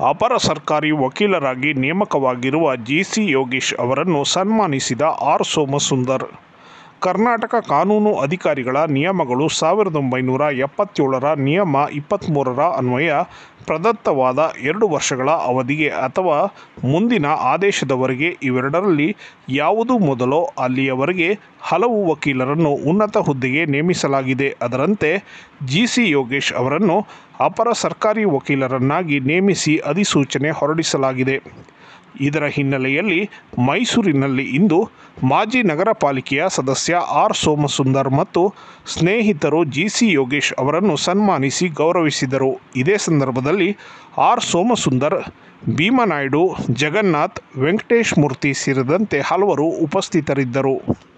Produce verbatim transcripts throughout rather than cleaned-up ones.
ಅಪರ ಸರ್ಕಾರಿ ವಕೀಲರಾಗಿ ನೇಮಕವಾಗಿರುವ ಜಿ ಸಿ ಯೋಗೇಶ್ ಅವರನ್ನು ಸನ್ಮಾನಿಸಿದ ಆರ್ ಸೋಮಸುಂದರ್. ಕರ್ನಾಟಕ ಕಾನೂನು ಅಧಿಕಾರಿಗಳ ನಿಯಮಗಳು ಸಾವಿರದ ಒಂಬೈನೂರ ಎಪ್ಪತ್ತೇಳರ ನಿಯಮ ಇಪ್ಪತ್ತ್ಮೂರರ ಅನ್ವಯ ಪ್ರದತ್ತವಾದ ಎರಡು ವರ್ಷಗಳ ಅವಧಿಗೆ ಅಥವಾ ಮುಂದಿನ ಆದೇಶದವರೆಗೆ ಇವೆರಡರಲ್ಲಿ ಯಾವುದು ಮೊದಲೋ ಅಲ್ಲಿಯವರೆಗೆ ಹಲವು ವಕೀಲರನ್ನು ಉನ್ನತ ಹುದ್ದೆಗೆ ನೇಮಿಸಲಾಗಿದೆ. ಅದರಂತೆ ಜಿ ಸಿ ಯೋಗೇಶ್ ಅವರನ್ನು ಅಪರ ಸರ್ಕಾರಿ ವಕೀಲರನ್ನಾಗಿ ನೇಮಿಸಿ ಅಧಿಸೂಚನೆ ಹೊರಡಿಸಲಾಗಿದೆ. ಇದರ ಹಿನ್ನೆಲೆಯಲ್ಲಿ ಮೈಸೂರಿನಲ್ಲಿ ಇಂದು ಮಾಜಿ ನಗರ ಪಾಲಿಕೆಯ ಸದಸ್ಯ ಆರ್ ಸೋಮಸುಂದರ್ ಮತ್ತು ಸ್ನೇಹಿತರು ಜಿ ಸಿ ಯೋಗೇಶ್ ಅವರನ್ನು ಸನ್ಮಾನಿಸಿ ಗೌರವಿಸಿದರು. ಇದೇ ಸಂದರ್ಭದಲ್ಲಿ ಆರ್ ಸೋಮಸುಂದರ್, ಭೀಮನಾಯ್ಡು, ಜಗನ್ನಾಥ್, ವೆಂಕಟೇಶ್ ಮೂರ್ತಿ ಸೇರಿದಂತೆ ಹಲವರು ಉಪಸ್ಥಿತರಿದ್ದರು.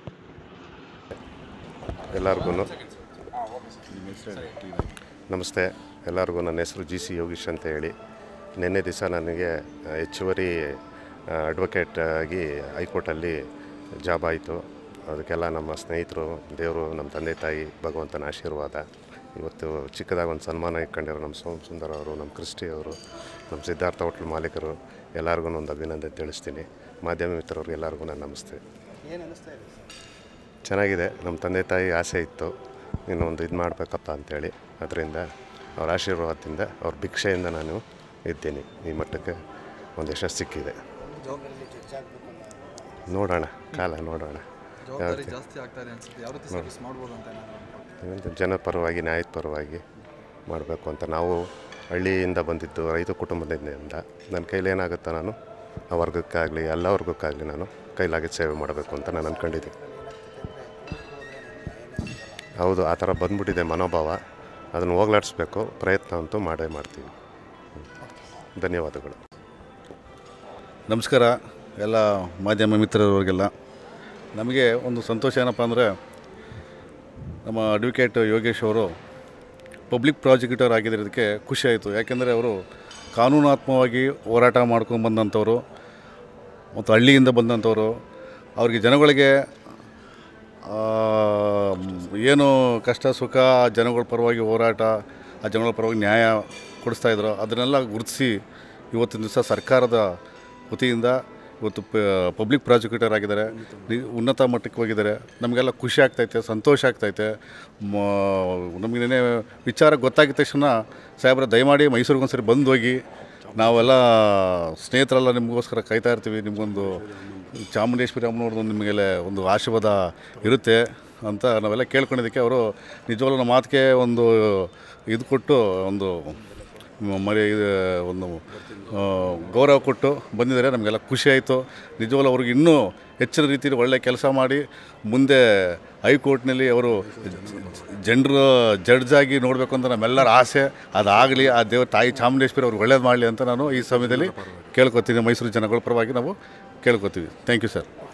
ಎಲ್ಲರಿಗೂ ನಮಸ್ತೆ. ಎಲ್ಲರಿಗೂ ನನ್ನ ಹೆಸರು ಜಿ ಸಿ ಯೋಗೇಶ್ ಅಂತ ಹೇಳಿ. ನಿನ್ನೆ ದಿವಸ ನನಗೆ ಹೆಚ್ಚುವರಿ ಅಡ್ವೊಕೇಟ್ ಆಗಿ ಹೈಕೋರ್ಟಲ್ಲಿ ಜಾಬ್ ಆಯಿತು. ಅದಕ್ಕೆಲ್ಲ ನಮ್ಮ ಸ್ನೇಹಿತರು, ದೇವರು, ನಮ್ಮ ತಂದೆ ತಾಯಿ, ಭಗವಂತನ ಆಶೀರ್ವಾದ. ಇವತ್ತು ಚಿಕ್ಕದಾಗಿ ಒಂದು ಸನ್ಮಾನ ಇಟ್ಕೊಂಡಿರೋ ನಮ್ಮ ಸೋಮಸುಂದರ್ ಅವರು, ನಮ್ಮ ಕ್ರಿಸ್ಟಿ ಅವರು, ನಮ್ಮ ಸಿದ್ಧಾರ್ಥ ಹೋಟ್ಲ್ ಮಾಲೀಕರು ಎಲ್ಲರಿಗೂ ಒಂದು ಅಭಿನಂದನೆ ತಿಳಿಸ್ತೀನಿ. ಮಾಧ್ಯಮ ಮಿತ್ರರಿಗೆ ಎಲ್ಲರಿಗೂ ನಾನು ನಮಸ್ತೆ. ಚೆನ್ನಾಗಿದೆ. ನಮ್ಮ ತಂದೆ ತಾಯಿ ಆಸೆ ಇತ್ತು ಇನ್ನೊಂದು ಇದು ಮಾಡಬೇಕಪ್ಪ ಅಂಥೇಳಿ. ಅದರಿಂದ ಅವ್ರ ಆಶೀರ್ವಾದದಿಂದ, ಅವ್ರ ಭಿಕ್ಷೆಯಿಂದ ನಾನು ಇದ್ದೀನಿ. ಈ ಮಟ್ಟಕ್ಕೆ ಒಂದು ಯಶಸ್ಸು ಸಿಕ್ಕಿದೆ. ನೋಡೋಣ, ಕಾಲ ನೋಡೋಣ. ಜನ ಪರವಾಗಿ, ನ್ಯಾಯದ ಪರವಾಗಿ ಮಾಡಬೇಕು ಅಂತ. ನಾವು ಹಳ್ಳಿಯಿಂದ ಬಂದಿದ್ದು, ರೈತ ಕುಟುಂಬದಿಂದ. ನನ್ನ ಕೈಲಿ ಏನಾಗುತ್ತೋ ನಾನು ಆ ವರ್ಗಕ್ಕಾಗಲಿ ಎಲ್ಲ ವರ್ಗಕ್ಕಾಗಲಿ ನಾನು ಕೈಲಾಗಿದ್ದು ಸೇವೆ ಮಾಡಬೇಕು ಅಂತ ನಾನು ಅಂದ್ಕೊಂಡಿದ್ದೀನಿ. ಹೌದು, ಆ ಥರ ಬಂದ್ಬಿಟ್ಟಿದೆ ಮನೋಭಾವ. ಅದನ್ನು ಹೋಗ್ಲಾಡಿಸ್ಬೇಕು. ಪ್ರಯತ್ನ ಅಂತೂ ಮಾಡೇ ಮಾಡ್ತೀವಿ. ಧನ್ಯವಾದಗಳು. ನಮಸ್ಕಾರ ಎಲ್ಲ ಮಾಧ್ಯಮ ಮಿತ್ರರವರಿಗೆಲ್ಲ. ನಮಗೆ ಒಂದು ಸಂತೋಷ ಏನಪ್ಪ ಅಂದರೆ, ನಮ್ಮ ಅಡ್ವೊಕೇಟ್ ಯೋಗೇಶ್ ಅವರು ಪಬ್ಲಿಕ್ ಪ್ರಾಸಿಕ್ಯೂಟರ್ ಆಗಿರೋದಕ್ಕೆ ಖುಷಿಯಾಯಿತು. ಯಾಕೆಂದರೆ ಅವರು ಕಾನೂನಾತ್ಮಕವಾಗಿ ಹೋರಾಟ ಮಾಡ್ಕೊಂಡು ಬಂದಂಥವ್ರು ಮತ್ತು ಹಳ್ಳಿಯಿಂದ ಬಂದಂಥವ್ರು. ಅವ್ರಿಗೆ ಜನಗಳಿಗೆ ಏನು ಕಷ್ಟ ಸುಖ, ಜನಗಳ ಪರವಾಗಿ ಹೋರಾಟ, ಆ ಜನಗಳ ಪರವಾಗಿ ನ್ಯಾಯ ಕೊಡಿಸ್ತಾಯಿದ್ರು. ಅದನ್ನೆಲ್ಲ ಗುರುತಿಸಿ ಇವತ್ತಿನ ದಿವಸ ಸರ್ಕಾರದ ವತಿಯಿಂದ ಇವತ್ತು ಪಬ್ಲಿಕ್ ಪ್ರಾಸಿಕ್ಯೂಟರ್ ಆಗಿದ್ದಾರೆ, ಉನ್ನತ ಮಟ್ಟಕ್ಕೆ ಹೋಗಿದ್ದಾರೆ. ನಮಗೆಲ್ಲ ಖುಷಿ ಆಗ್ತೈತೆ, ಸಂತೋಷ ಆಗ್ತೈತೆ. ನಮಗೆ ನೆನೆ ವಿಚಾರ ಗೊತ್ತಾಗಿದ್ದ ತಕ್ಷಣ ಸಾಹೇಬ್ರ ದಯಮಾಡಿ ಮೈಸೂರಿಗೊಂದು ಸರಿ ಬಂದು ಹೋಗಿ, ನಾವೆಲ್ಲ ಸ್ನೇಹಿತರೆಲ್ಲ ನಿಮಗೋಸ್ಕರ ಕಾಯ್ತಾ ಇರ್ತೀವಿ, ನಿಮಗೊಂದು ಚಾಮುಂಡೇಶ್ವರಿ ಅಮ್ಮನವ್ರದ್ದು ನಿಮಗೆಲ್ಲ ಒಂದು ಆಶೀರ್ವಾದ ಇರುತ್ತೆ ಅಂತ ನಾವೆಲ್ಲ ಕೇಳ್ಕೊಂಡಿದ್ದಕ್ಕೆ ಅವರು ನಿಜವಾಗ್ಲೂ ನಮ್ಮ ಮಾತಿಗೆ ಒಂದು ಇದು ಕೊಟ್ಟು, ಒಂದು ಮರಿ ಒಂದು ಗೌರವ ಕೊಟ್ಟು ಬಂದಿದ್ದಾರೆ. ನಮಗೆಲ್ಲ ಖುಷಿಯಾಯಿತು. ನಿಜವಾಗ್ಲೂ ಅವ್ರಿಗೆ ಇನ್ನೂ ಹೆಚ್ಚಿನ ರೀತಿಯಲ್ಲಿ ಒಳ್ಳೆಯ ಕೆಲಸ ಮಾಡಿ ಮುಂದೆ ಹೈಕೋರ್ಟ್ನಲ್ಲಿ ಅವರು ಜನರು ಜಡ್ಜಾಗಿ ನೋಡಬೇಕು ಅಂತ ನಮ್ಮೆಲ್ಲರ ಆಸೆ. ಅದಾಗಲಿ, ಆ ದೇವ ತಾಯಿ ಚಾಮುಂಡೇಶ್ವರಿ ಅವ್ರಿಗೆ ಒಳ್ಳೇದು ಮಾಡಲಿ ಅಂತ ನಾನು ಈ ಸಮಯದಲ್ಲಿ ಕೇಳ್ಕೊತೀನಿ. ಮೈಸೂರು ಜನಗಳ ಪರವಾಗಿ ನಾವು ಕೇಳ್ಕೊತೀವಿ. Thank you sir.